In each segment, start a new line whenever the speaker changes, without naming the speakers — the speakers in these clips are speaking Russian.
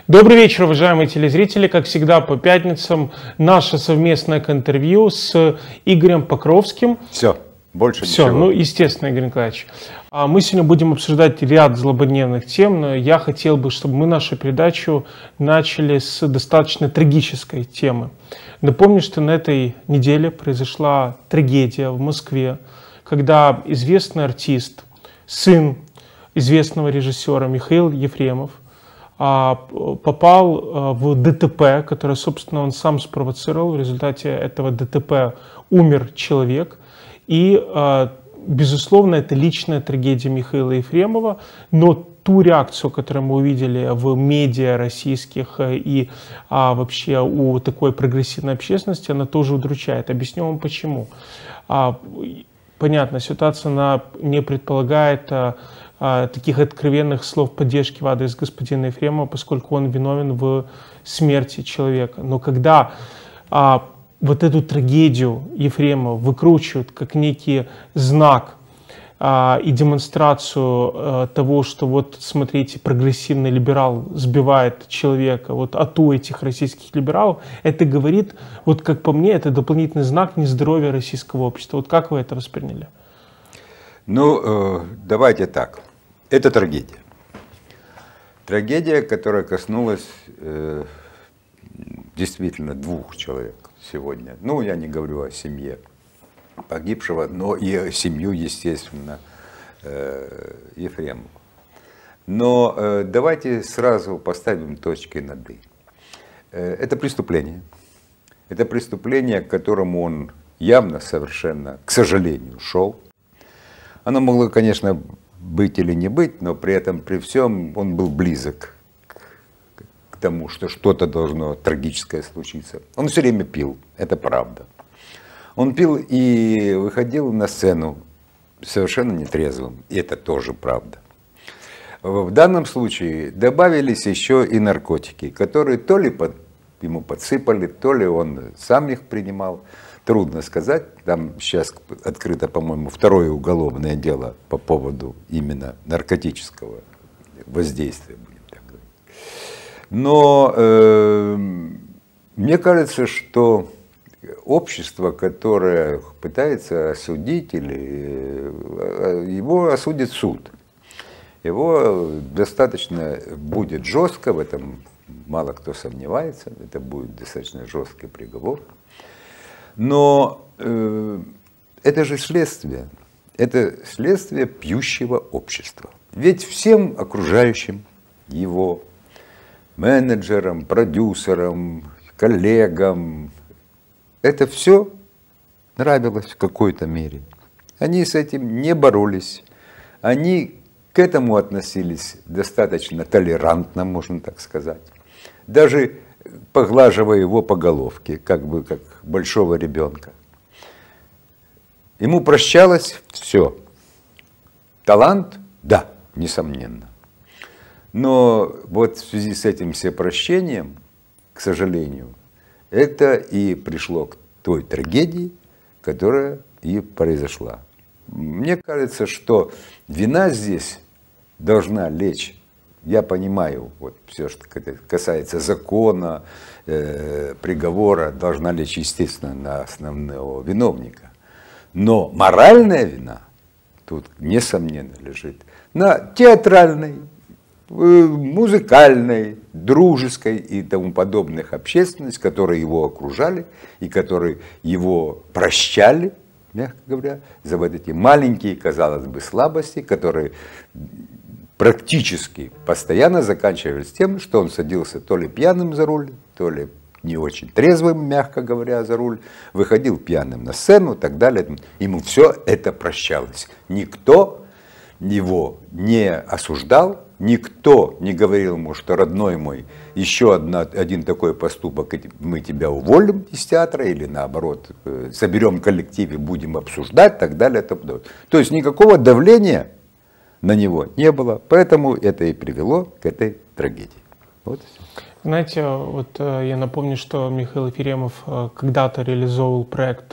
Добрый вечер, уважаемые телезрители. Как всегда, по пятницам наше совместное интервью с Игорем Покровским.
Все, больше
Все,
ничего.
ну, естественно, Игорь Николаевич. Мы сегодня будем обсуждать ряд злободневных тем, но я хотел бы, чтобы мы нашу передачу начали с достаточно трагической темы. Напомню, что на этой неделе произошла трагедия в Москве, когда известный артист, сын известного режиссера Михаил Ефремов, попал в ДТП, которое, собственно, он сам спровоцировал. В результате этого ДТП умер человек. И, безусловно, это личная трагедия Михаила Ефремова, но ту реакцию, которую мы увидели в медиа российских и вообще у такой прогрессивной общественности, она тоже удручает. Объясню вам почему. Понятно, ситуация она не предполагает таких откровенных слов поддержки в адрес господина Ефремова, поскольку он виновен в смерти человека. Но когда вот эту трагедию Ефремова выкручивают как некий знак и демонстрацию того, что вот, смотрите, прогрессивный либерал сбивает человека, вот ату этих российских либералов, это говорит, вот как по мне, это дополнительный знак нездоровья российского общества. Вот как вы это восприняли?
Ну, давайте так. Это трагедия. Трагедия, которая коснулась действительно двух человек сегодня. Ну, я не говорю о семье погибшего, но и семью, естественно, Ефремова. Но давайте сразу поставим точки над «и». Это преступление. Это преступление, к которому он явно совершенно, к сожалению, шел. Оно могло, конечно, быть или не быть, но при этом, при всем, он был близок к тому, что что-то должно трагическое случиться. Он все время пил, это правда. Он пил и выходил на сцену совершенно нетрезвым, и это тоже правда. В данном случае добавились еще и наркотики, которые то ли ему подсыпали, то ли он сам их принимал. Трудно сказать, там сейчас открыто, по-моему, второе уголовное дело по поводу именно наркотического воздействия, будем так говорить. Но мне кажется, что общество, которое пытается осудить, или его осудит суд, его достаточно будет жестко, в этом мало кто сомневается, это будет достаточно жесткий приговор. Но это же следствие. Это следствие пьющего общества. Ведь всем окружающим его, менеджерам, продюсерам, коллегам, это все нравилось в какой-то мере. Они с этим не боролись. Они к этому относились достаточно толерантно, можно так сказать. Даже поглаживая его по головке, как бы как большого ребенка. Ему прощалось все. Талант? Да, несомненно. Но вот в связи с этим всепрощением, к сожалению, это и пришло к той трагедии, которая и произошла. Мне кажется, что вина здесь должна лечь. Я понимаю, вот все, что касается закона, приговора, должна лечь, естественно, на основного виновника. Но моральная вина тут, несомненно, лежит на театральной, музыкальной, дружеской и тому подобных общественности, которые его окружали и которые его прощали, мягко говоря, за вот эти маленькие, казалось бы, слабости, которые практически постоянно заканчивались тем, что он садился то ли пьяным за руль, то ли не очень трезвым, мягко говоря, за руль, выходил пьяным на сцену и так далее. Ему все это прощалось. Никто его не осуждал, никто не говорил ему, что, родной мой, еще один такой поступок, мы тебя уволим из театра, или наоборот, соберем коллектив и будем обсуждать, и так далее. То есть никакого давления на него не было, поэтому это и привело к этой трагедии. Вот.
Знаете, вот я напомню, что Михаил Ефремов когда-то реализовывал проект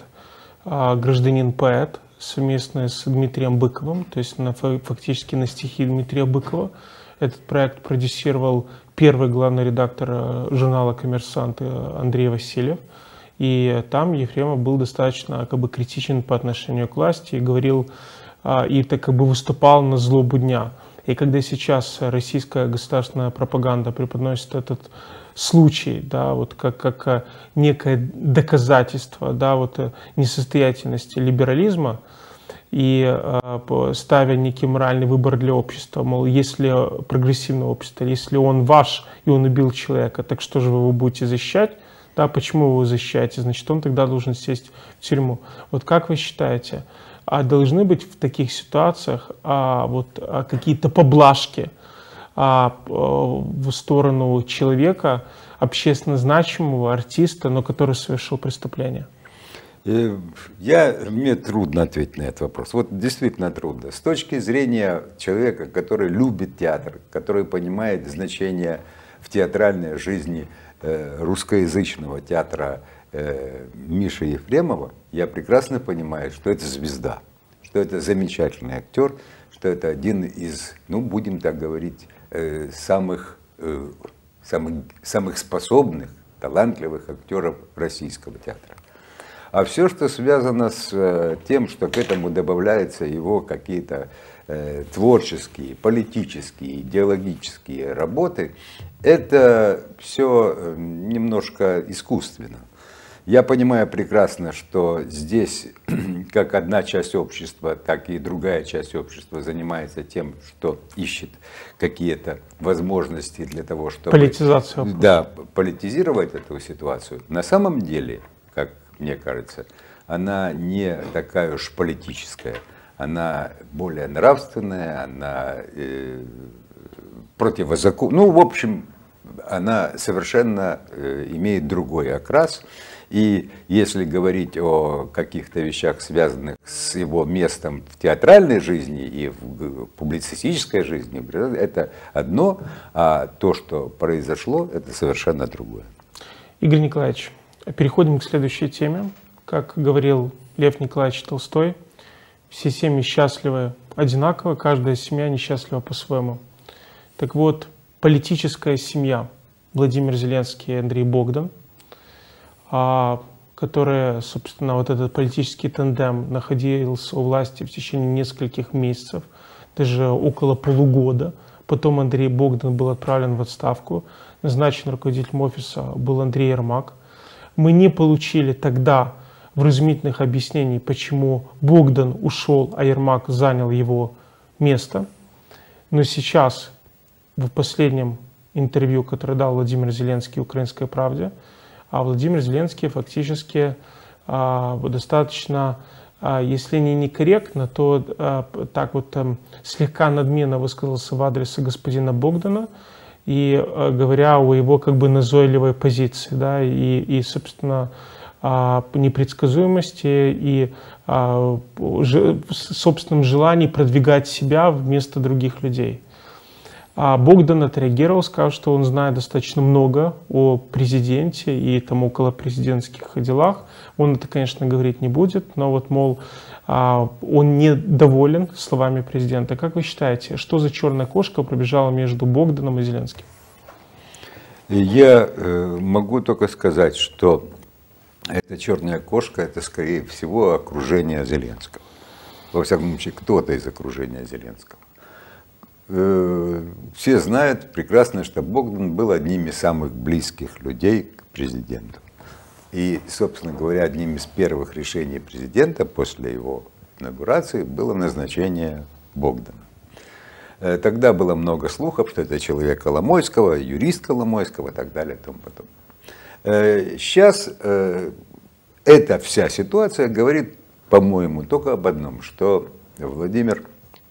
«Гражданин-поэт» совместно с Дмитрием Быковым, то есть фактически на стихи Дмитрия Быкова. Этот проект продюсировал первый главный редактор журнала «Коммерсант» Андрей Васильев. И там Ефремов был достаточно как бы критичен по отношению к власти и говорил, и так как бы выступал на злобу дня. И когда сейчас российская государственная пропаганда преподносит этот случай, да, вот как некое доказательство, да, вот несостоятельности либерализма, и ставя некий моральный выбор для общества, мол, если прогрессивное общество, если он ваш и он убил человека, так что же вы его будете защищать? Да, почему вы его защищаете? Значит, он тогда должен сесть в тюрьму. Вот как вы считаете, должны быть в таких ситуациях какие-то поблажки в сторону человека, общественно значимого артиста, но который совершил преступление?
Мне трудно ответить на этот вопрос. Вот действительно трудно. С точки зрения человека, который любит театр, который понимает значение в театральной жизни русскоязычного театра Миши Ефремова, я прекрасно понимаю, что это звезда, что это замечательный актер, что это один из, ну будем так говорить, самых способных, талантливых актеров российского театра. А все, что связано с тем, что к этому добавляются его какие-то творческие, политические, идеологические работы, это все немножко искусственно. Я понимаю прекрасно, что здесь как одна часть общества, так и другая часть общества занимается тем, что ищет какие-то возможности для того, чтобы политизировать эту ситуацию. На самом деле, как мне кажется, она не такая уж политическая, она более нравственная, она противозаконная, ну, в общем, она совершенно имеет другой окрас. И если говорить о каких-то вещах, связанных с его местом в театральной жизни и в публицистической жизни, это одно, а то, что произошло, это совершенно другое.
Игорь Николаевич, переходим к следующей теме. Как говорил Лев Николаевич Толстой, все семьи счастливы одинаково, каждая семья несчастлива по-своему. Так вот, политическая семья Владимир Зеленский и Андрей Богдан, которые, собственно, вот этот политический тандем находился у власти в течение нескольких месяцев, даже около полугода. Потом Андрей Богдан был отправлен в отставку, назначен руководителем офиса был Андрей Ермак. Мы не получили тогда вразумительных объяснений, почему Богдан ушел, а Ермак занял его место. Но сейчас, в последнем интервью, которое дал Владимир Зеленский «Украинской правде», Владимир Зеленский фактически достаточно, если не некорректно, то так вот слегка надменно высказался в адрес господина Богдана, и говоря о его как бы назойливой позиции, да, и собственно, непредсказуемости и собственном желании продвигать себя вместо других людей. Богдан отреагировал, сказал, что он знает достаточно много о президенте и там около президентских делах. Он это, конечно, говорить не будет, но вот, мол, он недоволен словами президента. Как вы считаете, что за черная кошка пробежала между Богданом и Зеленским?
Я могу только сказать, что эта черная кошка — это, скорее всего, окружение Зеленского. Во всяком случае, кто-то из окружения Зеленского. Все знают прекрасно, что Богдан был одним из самых близких людей к президенту. И, собственно говоря, одним из первых решений президента после его инаугурации было назначение Богдана. Тогда было много слухов, что это человек Коломойского, юрист Коломойского и так далее и тому подобное. Сейчас эта вся ситуация говорит, по-моему, только об одном, что Владимир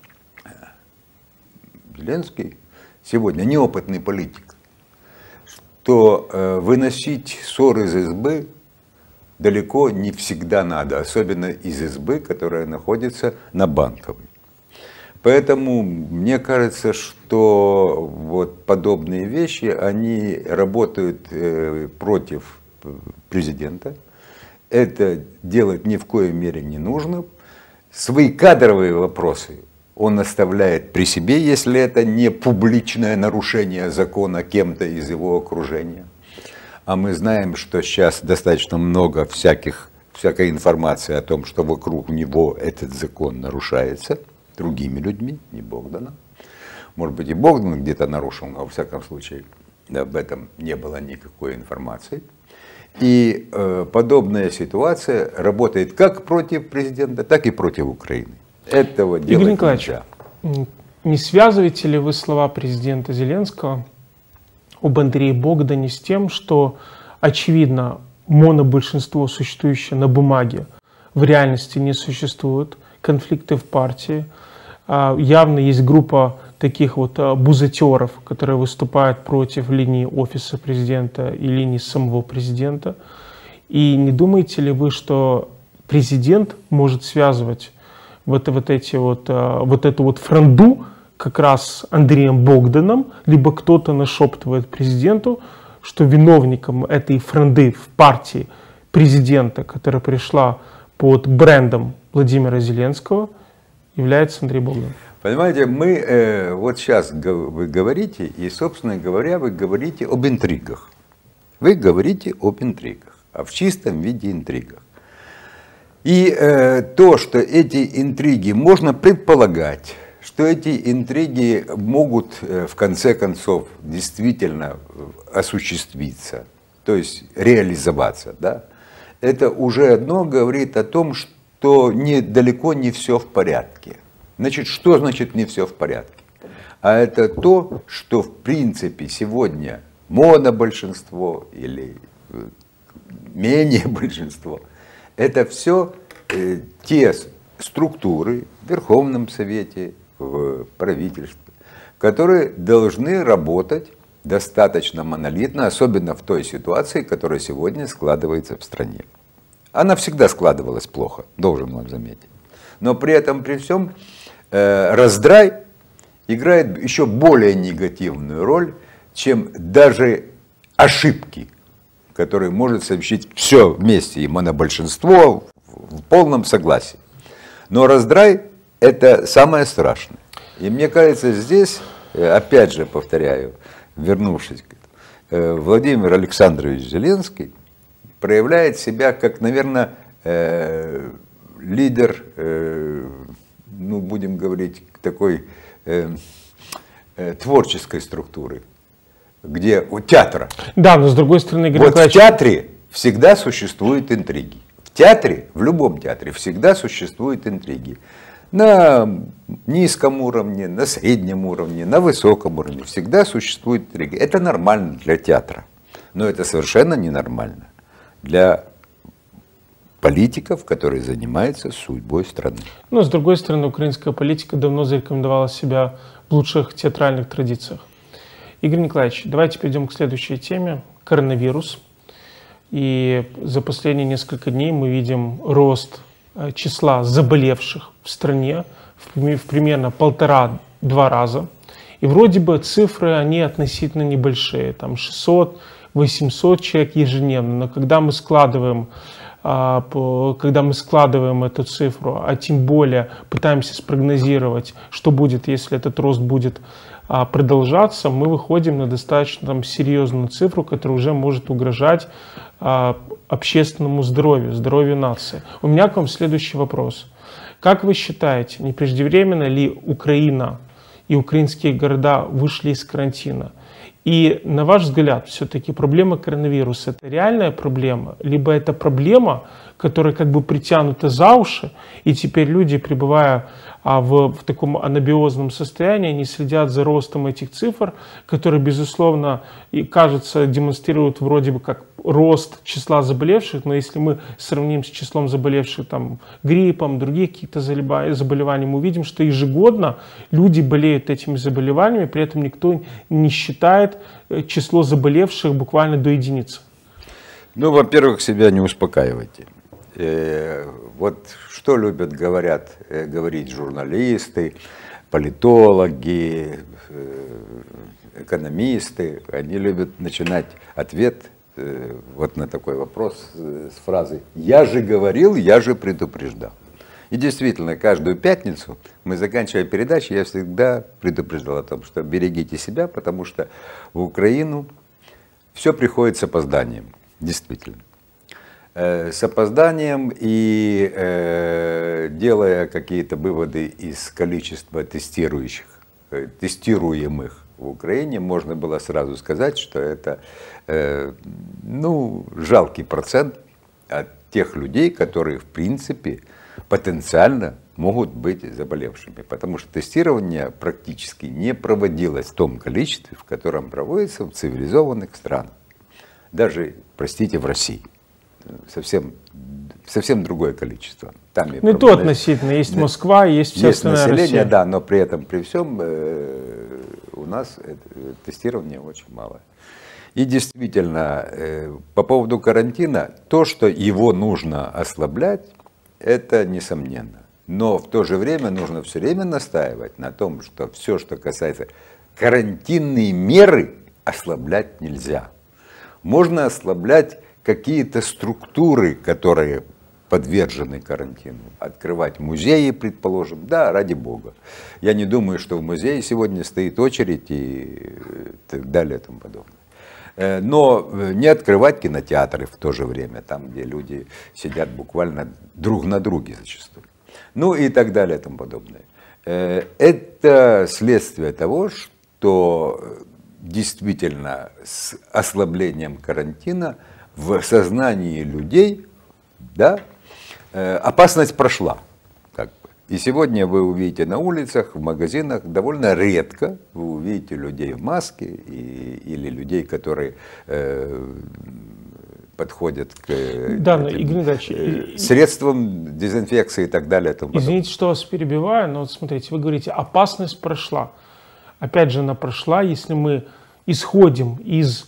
Зеленский сегодня неопытный политик, что выносить ссор из избы далеко не всегда надо, особенно из избы, которая находится на Банковой. Поэтому мне кажется, что вот подобные вещи, они работают против президента. Это делать ни в коей мере не нужно. Свои кадровые вопросы он оставляет при себе, если это не публичное нарушение закона кем-то из его окружения. А мы знаем, что сейчас достаточно много всякой информации о том, что вокруг него этот закон нарушается другими людьми, не Богданом. Может быть, и Богдан где-то нарушил, но во всяком случае об этом не было никакой информации. И подобная ситуация работает как против президента, так и против Украины. Этого делать
Игорь Николаевич,
нельзя.
не связываете ли вы слова президента Зеленского об Андрее Богдане с тем, что, очевидно, монобольшинство, существующее на бумаге, в реальности не существует, конфликты в партии, явно есть группа таких вот бузатеров, которые выступают против линии офиса президента и линии самого президента. И не думаете ли вы, что президент может связывать вот эту вот фронду как раз с Андреем Богданом, либо кто-то нашептывает президенту, что виновником этой фронды в партии президента, которая пришла под брендом Владимира Зеленского, является Андрей Богдан?
Понимаете, мы вот сейчас вы говорите, и, собственно говоря, вы говорите об интригах. Вы говорите об интригах, в чистом виде интригах. И то, что эти интриги можно предполагать, что эти интриги могут в конце концов действительно осуществиться, то есть реализоваться, да, это уже одно говорит о том, что далеко не все в порядке. Значит, что значит не все в порядке? А это то, что в принципе сегодня монобольшинство или менее большинство, это все те структуры в Верховном Совете, в правительстве, которые должны работать достаточно монолитно, особенно в той ситуации, которая сегодня складывается в стране. Она всегда складывалась плохо, должен вам заметить. Но при этом, при всем, раздрай играет еще более негативную роль, чем даже ошибки, которые может совершить все вместе, и монобольшинство в полном согласии. Но раздрай – это самое страшное. И мне кажется, здесь, опять же повторяю, вернувшись к этому, Владимир Александрович Зеленский проявляет себя как, наверное, лидер, ну, будем говорить, такой творческой структуры, где у театра.
Да, но с другой стороны, Игорь
Вот
Николаевич,
в театре всегда существуют интриги. В театре, в любом театре, всегда существуют интриги. На низком уровне, на среднем уровне, на высоком уровне всегда существуют интриги. Это нормально для театра, но это совершенно ненормально для политиков, которые занимаются судьбой страны.
но с другой стороны, украинская политика давно зарекомендовала себя в лучших театральных традициях. Игорь Николаевич, давайте перейдем к следующей теме. Коронавирус. И за последние несколько дней мы видим рост числа заболевших в стране в примерно 1,5-2 раза. И вроде бы цифры, они относительно небольшие, там 600-800 человек ежедневно. Но когда мы складываем эту цифру, а тем более пытаемся спрогнозировать, что будет, если этот рост будет продолжаться, мы выходим на достаточно серьезную цифру, которая уже может угрожать общественному здоровью, здоровью нации. У меня к вам следующий вопрос. Как вы считаете, не преждевременно ли Украина и украинские города вышли из карантина? И на ваш взгляд, все-таки проблема коронавируса – это реальная проблема, либо это проблема, которая как бы притянута за уши, и теперь люди, пребывая в таком анабиозном состоянии, они следят за ростом этих цифр, которые, безусловно, и, кажется, демонстрируют вроде бы как рост числа заболевших, но если мы сравним с числом заболевших там, гриппом, других каких-то заболеваний, мы увидим, что ежегодно люди болеют этими заболеваниями, при этом никто не считает число заболевших буквально до единицы.
Ну, во-первых, себя не успокаивайте. Вот что любят говорить журналисты, политологи, экономисты. Они любят начинать ответ вот на такой вопрос с фразы «я же говорил, я же предупреждал». И действительно, каждую пятницу мы, заканчивая передачи, я всегда предупреждал о том, что берегите себя, потому что в Украину все приходит с опозданием, действительно. С опозданием и делая какие-то выводы из количества тестируемых в Украине, можно было сразу сказать, что это жалкий процент от тех людей, которые в принципе потенциально могут быть заболевшими. Потому что тестирование практически не проводилось в том количестве, в котором проводится в цивилизованных странах. Даже, простите, в России. Совсем другое количество. Там
ну и то относительно. Есть Москва, есть вся остальная
население,
Россия.
да, но при этом, при всем, у нас тестирования очень мало. И действительно, по поводу карантина, то, что его нужно ослаблять, это несомненно. Но в то же время нужно все время настаивать на том, что все, что касается карантинные меры, ослаблять нельзя. Можно ослаблять какие-то структуры, которые подвержены карантину. Открывать музеи, предположим, да, ради бога. Я не думаю, что в музее сегодня стоит очередь и так далее и тому подобное. Но не открывать кинотеатры в то же время, там, где люди сидят буквально друг на друге зачастую. Ну и так далее и тому подобное. Это следствие того, что действительно с ослаблением карантина в сознании людей, да, опасность прошла. И сегодня вы увидите на улицах, в магазинах довольно редко вы увидите людей в маске или людей, которые подходят к средствам дезинфекции и так далее.
Извините, что вас перебиваю, но вот смотрите, вы говорите, опасность прошла. Опять же, она прошла, если мы исходим из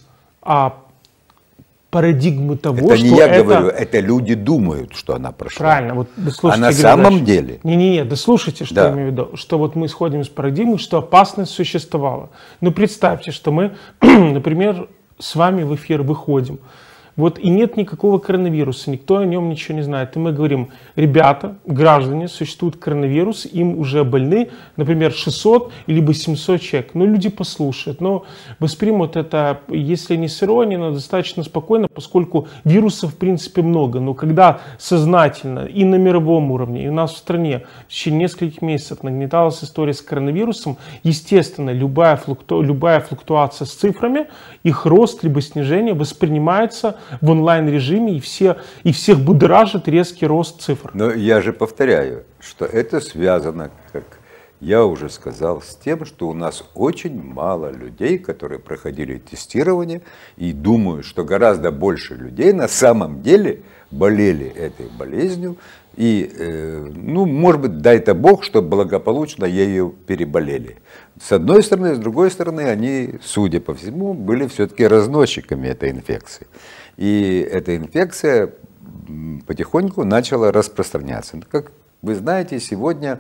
парадигмы того,
это
что
не я говорю, это люди думают, что она прошла.
Правильно. Вот,
а на самом деле?
Не-не-не, дослушайте, что я имею в виду. Что вот мы исходим из парадигмы, что опасность существовала. Но представьте, что мы, например, с вами в эфир выходим. Вот и нет никакого коронавируса, никто о нем ничего не знает. И мы говорим, ребята, граждане, существует коронавирус, им уже больны, например, 600 либо 700 человек. Ну, люди послушают, но воспримут это, если не с иронией, но достаточно спокойно, поскольку вирусов в принципе много. Но когда сознательно и на мировом уровне, и у нас в стране в течение нескольких месяцев нагнеталась история с коронавирусом, естественно, любая флуктуация с цифрами, их рост либо снижение воспринимается в онлайн-режиме, и всех будоражит резкий рост цифр.
Но я же повторяю, что это связано, как я уже сказал, с тем, что у нас очень мало людей, которые проходили тестирование, и думаю, что гораздо больше людей на самом деле болели этой болезнью, и, может быть, дай-то Бог, чтобы благополучно ею переболели. С одной стороны, с другой стороны, они, судя по всему, были все-таки разносчиками этой инфекции. И эта инфекция потихоньку начала распространяться. Как вы знаете, сегодня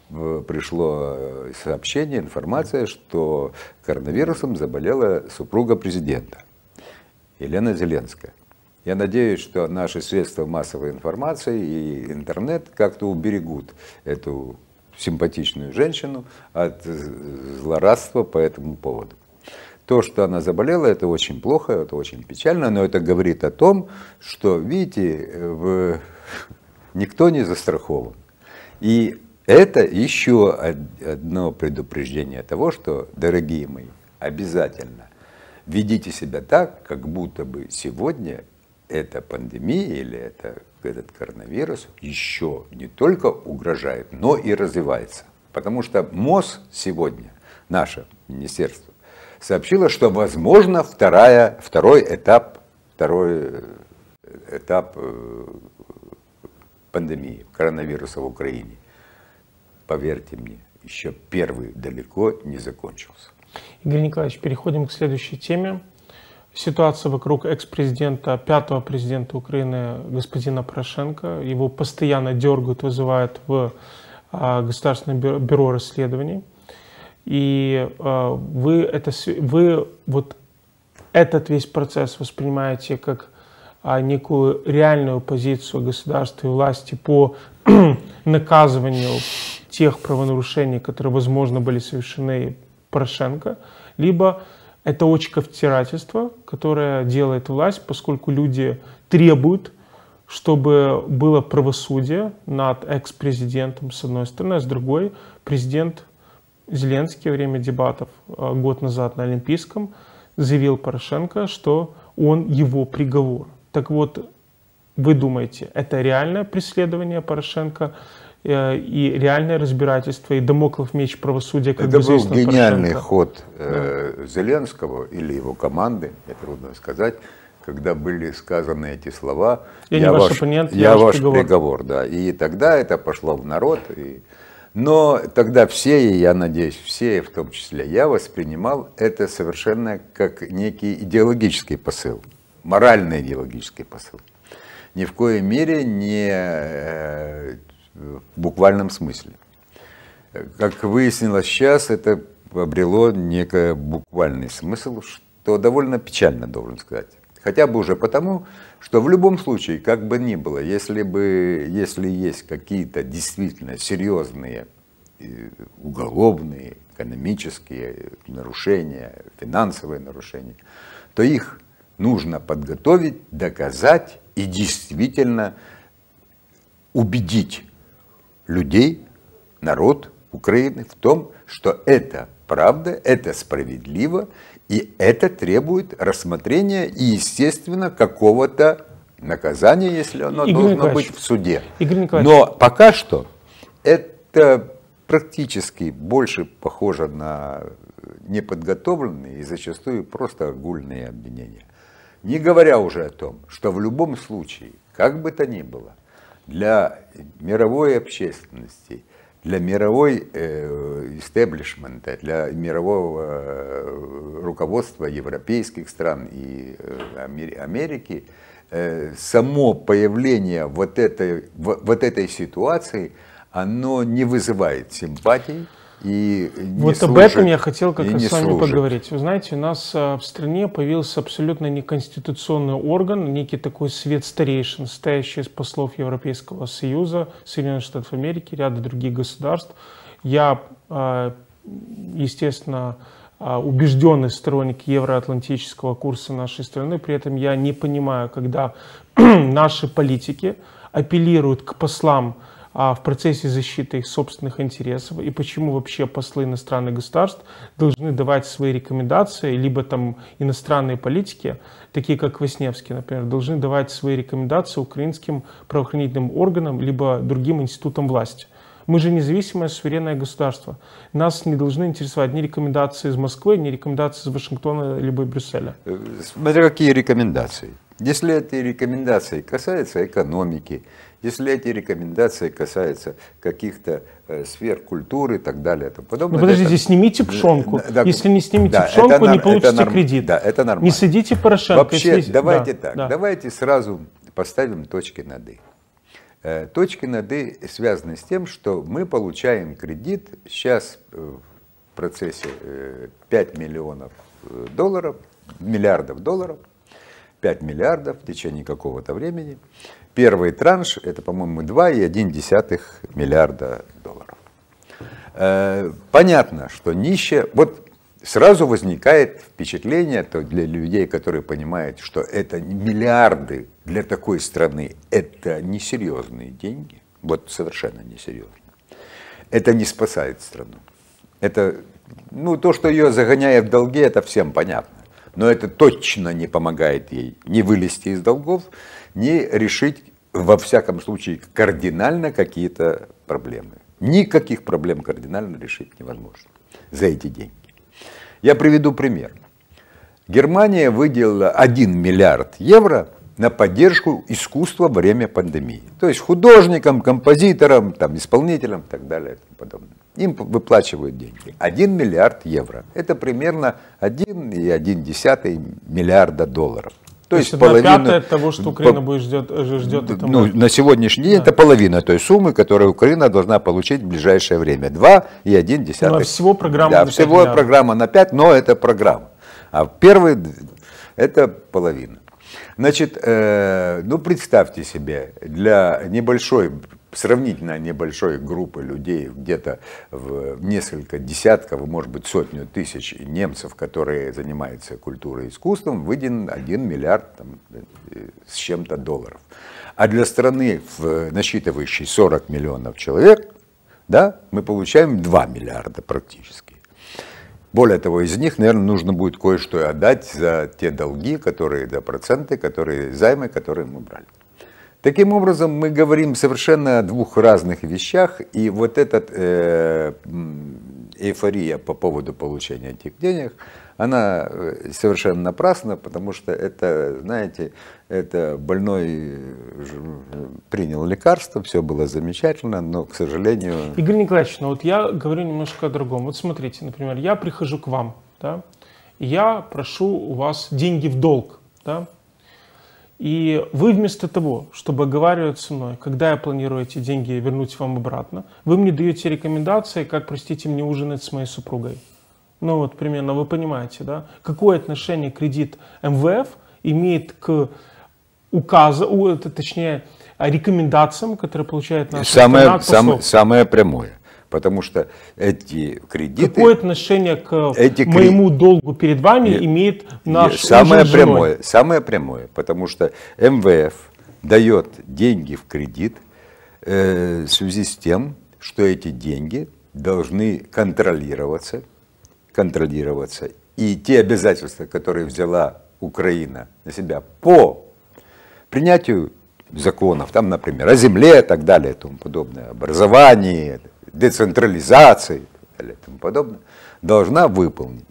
пришло сообщение, информация, что коронавирусом заболела супруга президента Елена Зеленская. Я надеюсь, что наши средства массовой информации и интернет как-то уберегут эту симпатичную женщину от злорадства по этому поводу. То, что она заболела, это очень плохо, это очень печально, но это говорит о том, что, видите, никто не застрахован. И это еще одно предупреждение того, что, дорогие мои, обязательно ведите себя так, как будто бы сегодня эта пандемия или этот коронавирус еще не только угрожает, но и развивается. Потому что МОЗ сегодня, наше министерство, сообщило, что возможно второй этап пандемии коронавируса в Украине. Поверьте мне, еще первый далеко не закончился.
Игорь Николаевич, переходим к следующей теме. Ситуация вокруг экс-президента, пятого президента Украины, господина Порошенко. Его постоянно дергают, вызывают в Государственное бюро расследований. И вы вот этот весь процесс воспринимаете как некую реальную позицию государства и власти по наказыванию тех правонарушений, которые, возможно, были совершены Порошенко, либо это очковтирательство, которое делает власть, поскольку люди требуют, чтобы было правосудие над экс-президентом, с одной стороны, а с другой президент Зеленский во время дебатов год назад на Олимпийском заявил Порошенко, что он его приговор. Так вот, вы думаете, это реальное преследование Порошенко и реальное разбирательство, и дамоклов меч правосудия, как
это был гениальный
Порошенко?
ход Зеленского или его команды, это трудно сказать, когда были сказаны эти слова.
Я не ваш оппонент,
я ваш приговор. Да. И тогда это пошло в народ. Но тогда все, и я надеюсь, все, в том числе я, воспринимал это совершенно как некий идеологический посыл, моральный идеологический посыл. Ни в коей мере не в буквальном смысле. Как выяснилось сейчас, это обрело некий буквальный смысл, что довольно печально, должен сказать. Хотя бы уже потому, что в любом случае, как бы ни было, если есть какие-то действительно серьезные уголовные, экономические нарушения, финансовые нарушения, то их нужно подготовить, доказать и действительно убедить людей, народ Украины в том, что это правда, это справедливо, и это требует рассмотрения и, естественно, какого-то наказания, если оно должно быть в суде. Но пока что это практически больше похоже на неподготовленные и зачастую просто огульные обвинения. Не говоря уже о том, что в любом случае, как бы то ни было, для мировой общественности, для мировой истеблишмента, для мирового руководства европейских стран и Америки, само появление вот этой ситуации, оно не вызывает симпатий. И
вот об этом я хотел как раз с вами поговорить. Вы знаете, у нас в стране появился абсолютно неконституционный орган, некий такой совет старейшин, состоящий из послов Европейского Союза, Соединенных Штатов Америки, ряда других государств. Я, естественно, убежденный сторонник евроатлантического курса нашей страны, при этом я не понимаю, когда наши политики апеллируют к послам в процессе защиты их собственных интересов, и почему вообще послы иностранных государств должны давать свои рекомендации, либо там иностранные политики, такие как Васневский, например, должны давать свои рекомендации украинским правоохранительным органам, либо другим институтам власти. Мы же независимое суверенное государство. Нас не должны интересовать ни рекомендации из Москвы, ни рекомендации из Вашингтона, либо Брюсселя.
Смотря какие рекомендации. Если эти рекомендации касаются экономики, если эти рекомендации касаются каких-то сфер культуры и так далее, то подобное.
Ну подождите, снимите пшенку. Да, если не снимите пшенку, не получите кредит.
Да, это нормально.
Не садите Порошенко.
Вообще, давайте так, давайте сразу поставим точки над «и». Точки над «и» связаны с тем, что мы получаем кредит сейчас в процессе 5 миллионов долларов, миллиардов долларов, 5 миллиардов в течение какого-то времени. Первый транш, это, по-моему, 2,1 миллиарда долларов. Понятно, что нищая... Вот сразу возникает впечатление для людей, которые понимают, что это миллиарды для такой страны, это несерьезные деньги. Вот совершенно несерьезно. Это не спасает страну. Это, ну, то, что ее загоняет в долги, это всем понятно. Но это точно не помогает ей ни вылезти из долгов, ни решить, во всяком случае, кардинально какие-то проблемы. Никаких проблем кардинально решить невозможно за эти деньги. Я приведу пример. Германия выделила 1 миллиард евро на поддержку искусства во время пандемии. То есть художникам, композиторам, там, исполнителям и так далее и тому подобное. Им выплачивают деньги. 1 миллиард евро. Это примерно 1,1 миллиарда долларов. То есть
половина того, что Украина ждет
ну, на сегодняшний день это половина той суммы, которую Украина должна получить в ближайшее время. 2,1.
Ну, всего программа
на 5 всего миллиардов. Программа на 5, но это программа. А первый это половина. Значит, ну представьте себе, для небольшой сравнительно небольшой группы людей, где-то в несколько десятков, может быть, сотню тысяч немцев, которые занимаются культурой и искусством, выделен 1 миллиард там, с чем-то долларов. А для страны, насчитывающей 40 миллионов человек, да, мы получаем 2 миллиарда практически. Более того, из них, наверное, нужно будет кое-что отдать за те долги, за проценты, займы, которые мы брали. Таким образом, мы говорим совершенно о двух разных вещах, и вот эта эйфория по поводу получения этих денег, она совершенно напрасна, потому что это, знаете, это больной принял лекарство, все было замечательно, но, к сожалению...
Игорь Николаевич, ну вот я говорю немножко о другом. Вот смотрите, например, я прихожу к вам, да, и я прошу у вас деньги в долг, да, и вы вместо того, чтобы оговаривать со мной, когда я планирую эти деньги вернуть вам обратно, вы мне даете рекомендации, как, простите, мне ужинать с моей супругой. Ну вот примерно вы понимаете, да? Какое отношение кредит МВФ имеет к указу, точнее, рекомендациям, которые получает наша страна от послов?
Самое прямое. Потому что эти кредиты...
Какое отношение к моему долгу перед вами имеет наш
самое прямое, потому что МВФ дает деньги в кредит в связи с тем, что эти деньги должны контролироваться, и те обязательства, которые взяла Украина на себя по принятию законов, там, например, о земле и так далее, и тому подобное, образовании, децентрализации и так далее, и тому подобное, должна выполнить.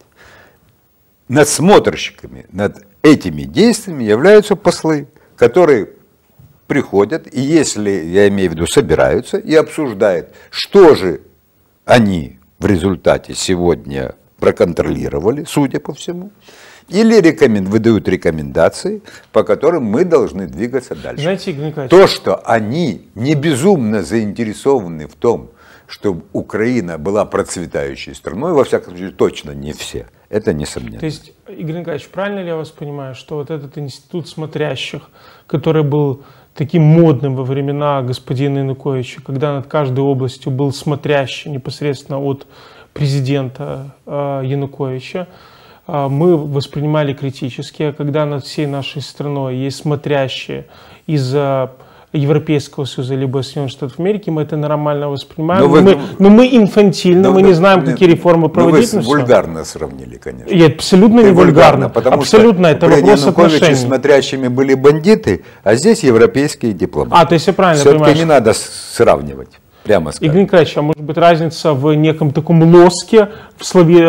Надсмотрщиками над этими действиями являются послы, которые приходят, и если, я имею в виду, собираются и обсуждают, что же они в результате сегодня проконтролировали, судя по всему, или выдают рекомендации, по которым мы должны двигаться дальше.
Знаете, Игорь Николаевич,
то, что они не безумно заинтересованы в том, чтобы Украина была процветающей страной, во всяком случае, точно не все. Это несомненно.
То есть, Игорь Николаевич, правильно ли я вас понимаю, что вот этот институт смотрящих, который был таким модным во времена господина Януковича, когда над каждой областью был смотрящий непосредственно от президента Януковича, мы воспринимали критически, а когда над всей нашей страной есть смотрящие из Европейского Союза либо Соединенных Штатов Америки, мы это нормально воспринимаем. Но мы инфантильно, мы не знаем, какие реформы проводить.
Вы вульгарно сравнили, конечно.
И абсолютно не вульгарно. Абсолютно, это вопрос отношений.
Смотрящими были бандиты, а здесь европейские дипломаты.
То есть я правильно понимаю.
Все-таки не надо сравнивать. Прямо скажем.
Игорь Николаевич, а может быть разница в неком таком лоске, в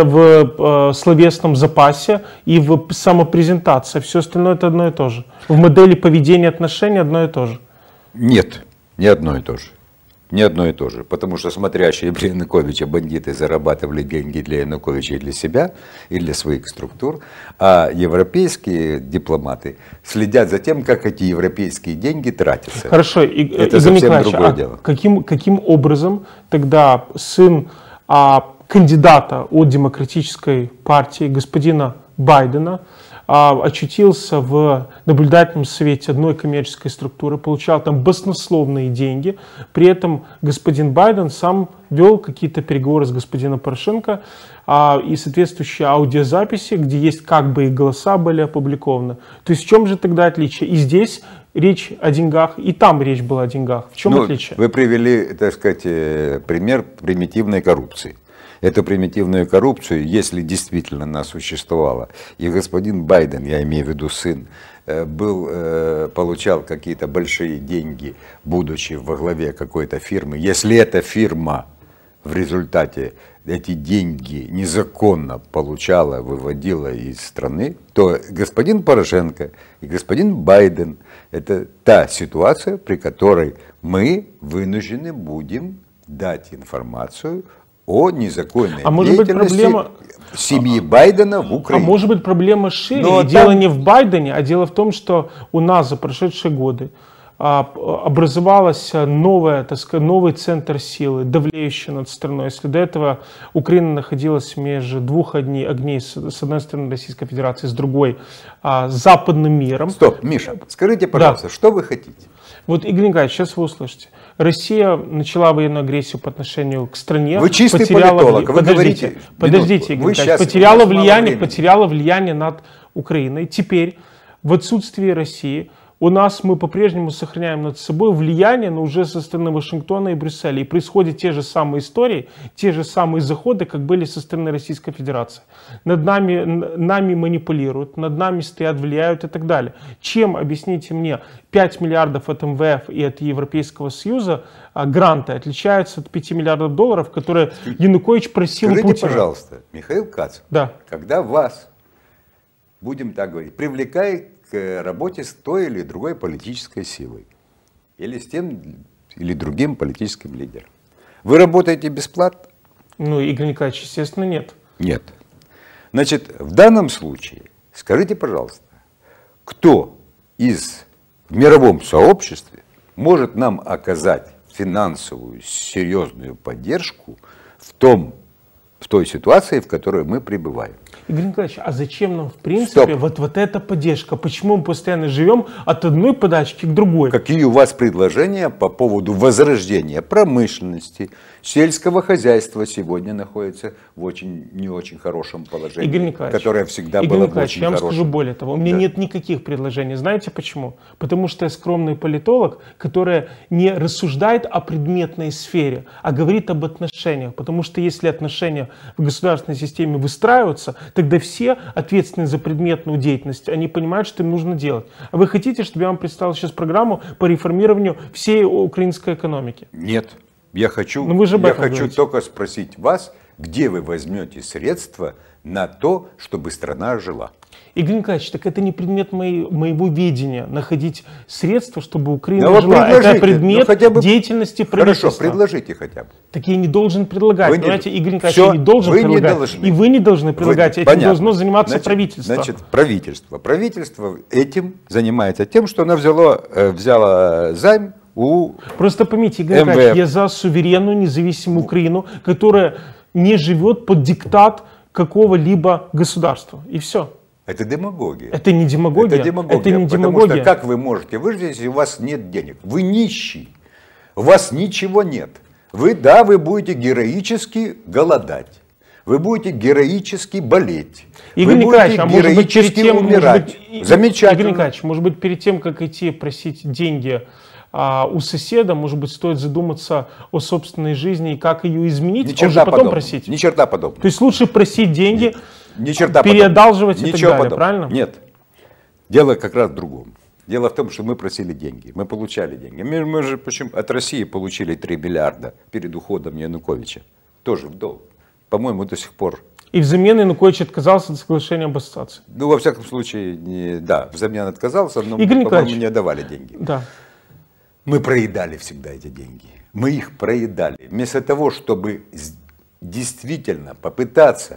словесном запасе и в самопрезентации? Все остальное это одно и то же. В модели поведения отношений одно и то же.
Нет, не одно и то же. Не одно и то же. Потому что смотрящие при Януковиче бандиты зарабатывали деньги для Януковича и для себя, и для своих структур. А европейские дипломаты следят за тем, как эти европейские деньги тратятся.
Хорошо,
это совсем другое дело.
Каким образом тогда сын кандидата от Демократической партии господина Байдена очутился в наблюдательном совете одной коммерческой структуры, получал там баснословные деньги, при этом господин Байден сам вел какие-то переговоры с господином Порошенко и соответствующие аудиозаписи, где есть как бы и голоса были опубликованы. То есть в чем же тогда отличие? И здесь речь о деньгах, и там речь была о деньгах. В чем отличие?
Вы привели, так сказать, пример примитивной коррупции. Эту примитивную коррупцию, если действительно она существовала, и господин Байден, я имею в виду сын, получал какие-то большие деньги, будучи во главе какой-то фирмы, если эта фирма в результате эти деньги незаконно получала, выводила из страны, то господин Порошенко и господин Байден – это та ситуация, при которой мы вынуждены будем дать информацию о незаконной деятельности семьи Байдена в Украине.
А может быть проблема шире? И дело не в Байдене, а дело в том, что у нас за прошедшие годы образовалась новая, так сказать, новый центр силы, давлеющий над страной. Если до этого Украина находилась между двух огней, с одной стороны Российской Федерации, с другой западным миром.
Стоп, Миша, скажите, пожалуйста, что вы хотите?
Вот, Игорь Николаевич, сейчас вы услышите. Россия начала военную агрессию по отношению к стране.
Вы чистый политолог, вы говорите.
Подождите, Игорь Николаевич, потеряла влияние над Украиной. Теперь, в отсутствии России, мы по-прежнему сохраняем над собой влияние, но уже со стороны Вашингтона и Брюсселя. И происходят те же самые истории, те же самые заходы, как были со стороны Российской Федерации. Над нами манипулируют, над нами стоят, влияют и так далее. Чем, объясните мне, 5 миллиардов от МВФ и от Европейского Союза гранты отличаются от 5 миллиардов долларов, которые Янукович просил у Путина?
Скажите, пожалуйста, Михаил Кац, когда вас, будем так говорить, привлекает к работе с той или другой политической силой или с тем или другим политическим лидером, вы работаете бесплатно?
Ну, Игорь Николаевич, естественно, нет.
Нет. Значит, в данном случае, скажите, пожалуйста, кто в мировом сообществе может нам оказать финансовую серьезную поддержку в той ситуации, в которой мы пребываем?
Игорь Николаевич, а зачем нам в принципе вот эта поддержка? Почему мы постоянно живем от одной подачки к другой?
Какие у вас предложения по поводу возрождения промышленности, сельского хозяйства сегодня находится в не очень хорошем положении,
Игорь Николаевич,
которое всегда было в очень
я вам
хорошем.
скажу более того, у меня нет никаких предложений. Знаете почему? Потому что я скромный политолог, который не рассуждает о предметной сфере, а говорит об отношениях. Потому что если отношения в государственной системе выстраиваются, тогда все ответственные за предметную деятельность, они понимают, что им нужно делать. А вы хотите, чтобы я вам представил сейчас программу по реформированию всей украинской экономики?
Нет. Я хочу только спросить вас, где вы возьмете средства на то, чтобы страна жила.
Игорь Николаевич, так это не предмет моего видения, находить средства, чтобы Украина жила. Это предмет деятельности правительства.
Хорошо, предложите хотя бы.
Так я не должен предлагать. Понимаете, Игорь Николаевич, я не должен предлагать. И вы не должны предлагать. Этим должно заниматься правительство.
Значит, правительство. Правительство этим занимается тем, что оно взяло займ
Просто поймите, Игорь Николаевич, я за суверенную, независимую Украину, которая не живет под диктат какого-либо государства. И все.
Это демагогия.
Это не демагогия.
Это демагогия. Потому что как вы можете выжить, если у вас нет денег? Вы нищий. У вас ничего нет. Вы будете героически голодать. Вы будете героически болеть.
Игорь Николаевич, а может быть перед тем,
умирать. Замечательно.
Игорь Николаевич, может быть перед тем, как идти просить деньги у соседа, может быть, стоит задуматься о собственной жизни и как ее изменить, а уже потом просить.
Ни черта подобного.
То есть лучше просить деньги, переодалживать и так далее, правильно?
Нет. Дело как раз в другом. Дело в том, что мы просили деньги, мы получали деньги. Мы же от России получили 3 миллиарда перед уходом Януковича. Тоже в долг. По-моему, до сих пор.
И взамен Янукович отказался от соглашения об ассоциации.
Ну, во всяком случае, да, взамен отказался, но, по-моему, не отдавали деньги.
Да.
Мы проедали всегда эти деньги. Мы их проедали. Вместо того, чтобы действительно попытаться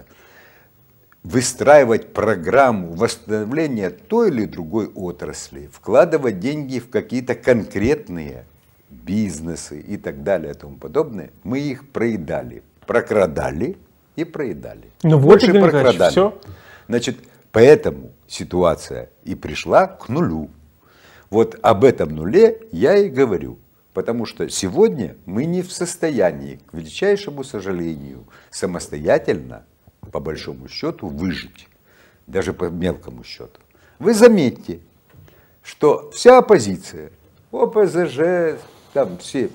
выстраивать программу восстановления той или другой отрасли, вкладывать деньги в какие-то конкретные бизнесы и так далее и тому подобное, мы их проедали, прокрадали и проедали.
Ну вот, Игорь Николаевич, все.
Значит, поэтому ситуация и пришла к нулю. Вот об этом нуле я и говорю. Потому что сегодня мы не в состоянии, к величайшему сожалению, самостоятельно, по большому счету, выжить. Даже по мелкому счету. Вы заметьте, что вся оппозиция, ОПЗЖ, там все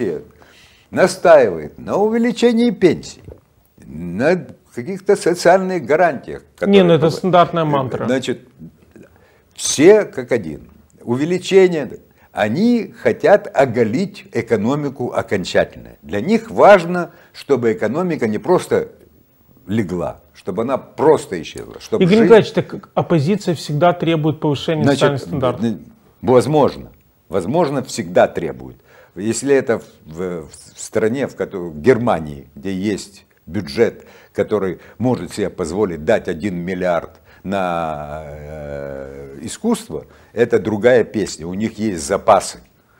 настаивает на увеличении пенсий, на каких-то социальных гарантиях.
Не, ну это стандартная мантра.
Значит, все как один. Увеличение. Они хотят оголить экономику окончательно. Для них важно, чтобы экономика не просто легла, чтобы она просто исчезла.
Игорь Николаевич, так оппозиция всегда требует повышения социальных стандартов.
Возможно, всегда требует. Если это в стране, в Германии, где есть бюджет, который может себе позволить дать 1 миллиард на искусство, это другая песня. У них есть запасы.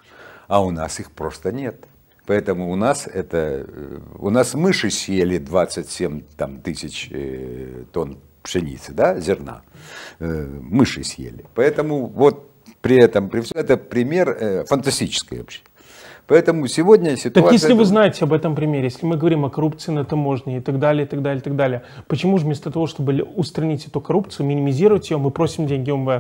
а у нас их просто нет. Поэтому у нас мыши съели 27 тысяч тонн пшеницы, да, зерна. Мыши съели. Поэтому вот при этом, это пример фантастический вообще. Поэтому сегодня ситуация...
Так если вы знаете об этом примере, если мы говорим о коррупции на таможне и так далее, и так далее, и так далее, почему же вместо того, чтобы устранить эту коррупцию, минимизировать ее, мы просим деньги МВФ?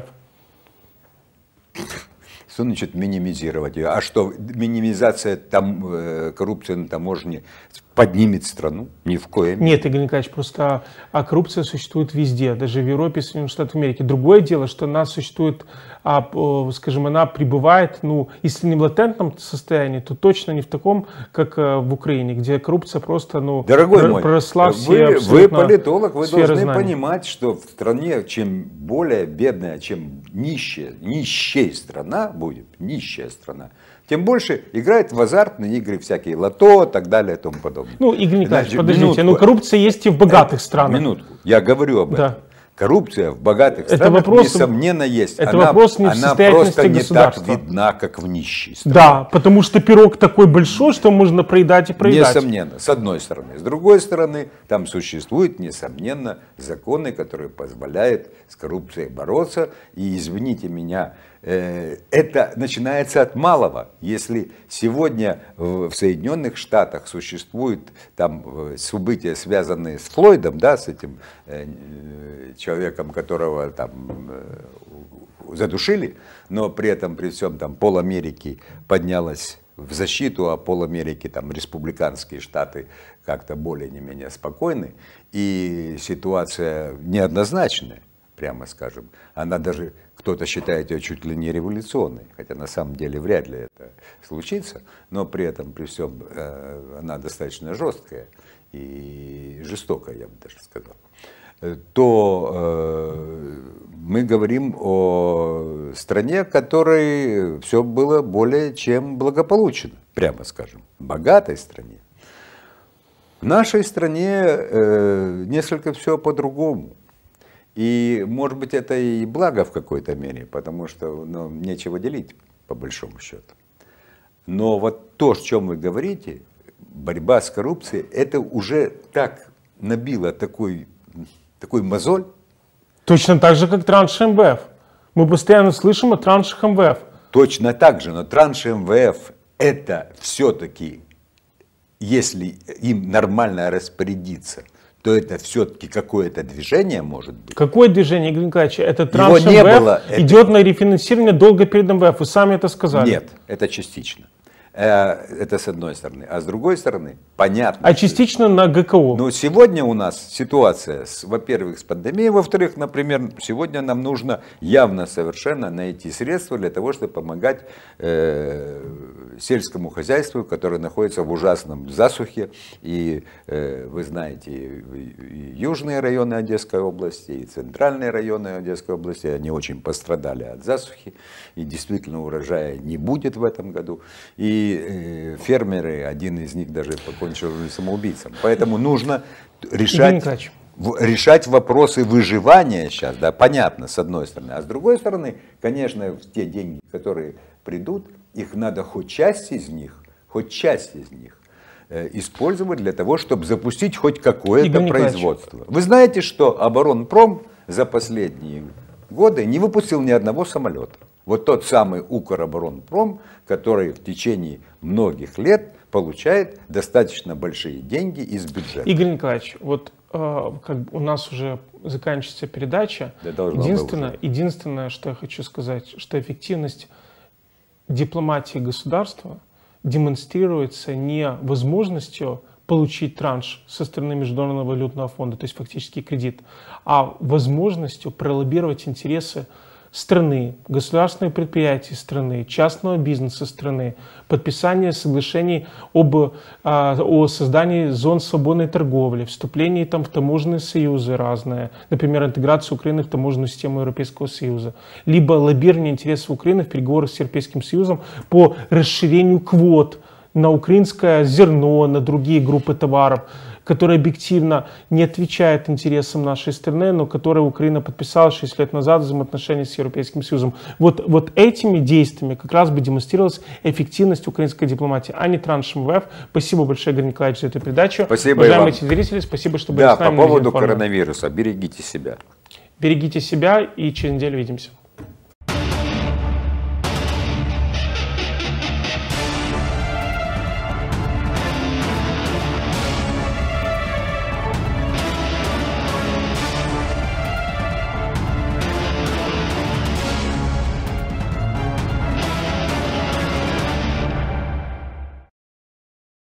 Что значит минимизировать ее? А что, минимизация коррупции на таможне поднимет страну? Ни в коем мере.
Нет, Игорь Николаевич, просто коррупция существует везде, даже в Европе, в Соединенных Штатах Америки. Другое дело, что она существует, скажем, она пребывает, если не в латентном состоянии, то точно не в таком, как в Украине, где коррупция просто,
Дорогой мой,
проросла все
вы политолог, вы должны
знаний.
понимать, что в стране, чем более бедная, чем нищая страна будет, нищая страна, тем больше играет в азартные игры, всякие лото и так далее и тому подобное.
Игорь Николаевич, подождите, коррупция есть и в богатых странах.
Минутку, я говорю об этом. Коррупция в богатых странах, несомненно, есть.
Это вопрос не в состоятельности
просто не
государства.
так видна, как в нищей стране.
Да, потому что пирог такой большой, что можно проедать и проедать.
Несомненно, с одной стороны. С другой стороны, там существуют, несомненно, законы, которые позволяют с коррупцией бороться. И, извините меня, это начинается от малого. Если сегодня в Соединенных Штатах существуют там события, связанные с Флойдом, да, с этим человеком, которого там задушили, но при этом, при всем, там пол Америки поднялась в защиту, а пол Америки, там республиканские штаты как-то более не менее спокойны, и ситуация неоднозначная, прямо скажем. Она даже, кто-то считает ее чуть ли не революционной, хотя на самом деле вряд ли это случится, но при этом, при всем, она достаточно жесткая и жестокая, я бы даже сказал. То мы говорим о стране, в которой все было более чем благополучно, прямо скажем, богатой стране. В нашей стране несколько все по-другому. И, может быть, это и благо в какой-то мере, потому что нечего делить, по большому счету. Но вот то, о чем вы говорите, борьба с коррупцией, это уже так набило такой мозоль.
Точно так же, как транши МВФ. Мы постоянно слышим о траншах МВФ.
Точно так же, но транши МВФ это все-таки, если им нормально распорядиться, то это все-таки какое-то движение может быть.
Какое движение, Игорь Николаевич? Это транш МВФ идет на рефинансирование долга перед МВФ. Вы сами это сказали.
Нет, это частично. Это с одной стороны. А с другой стороны, понятно.
А частично на ГКО.
Но сегодня у нас ситуация, во-первых, с пандемией, во-вторых, например, сегодня нам нужно явно совершенно найти средства для того, чтобы помогать сельскому хозяйству, которое находится в ужасном засухе. И вы знаете, и южные районы Одесской области, и центральные районы Одесской области, они очень пострадали от засухи. И действительно урожая не будет в этом году. И фермеры, один из них даже покончил самоубийцем. Поэтому нужно решать вопросы выживания сейчас, да, понятно, с одной стороны. А с другой стороны, конечно, те деньги, которые придут, их надо хоть часть из них использовать для того, чтобы запустить хоть какое-то производство. Вы знаете, что Оборонпром за последние годы не выпустил ни одного самолета. Вот тот самый Укроборонпром, который в течение многих лет получает достаточно большие деньги из бюджета.
Игорь Николаевич, вот у нас уже заканчивается передача. Единственное, что я хочу сказать, что эффективность дипломатии государства демонстрируется не возможностью получить транш со стороны Международного валютного фонда, то есть фактически кредит, а возможностью пролоббировать интересы страны, государственных предприятий страны, частного бизнеса страны, подписание соглашений о создании зон свободной торговли, вступлении там в таможенные союзы разные, например, интеграцию Украины в таможенную систему Европейского Союза, либо лоббирование интересов Украины в переговорах с Европейским Союзом по расширению квот на украинское зерно, на другие группы товаров. который объективно не отвечает интересам нашей страны, но который Украина подписала 6 лет назад в взаимоотношениях с Европейским Союзом. Вот этими действиями как раз бы демонстрировалась эффективность украинской дипломатии, а не транш МВФ. Спасибо большое, Игорь Николаевич, за эту передачу.
Спасибо,
уважаемые телезрители, спасибо, что были с нами.
По поводу коронавируса, берегите себя.
Берегите себя и через неделю увидимся.